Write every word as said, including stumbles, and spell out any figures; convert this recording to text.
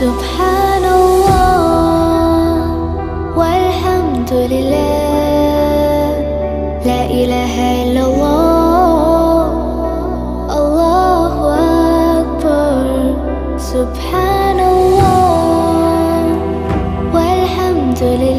Subhanallah walhamdulillah, la ilaha illallah, Allahu Akbar. Subhanallah walhamdulillah.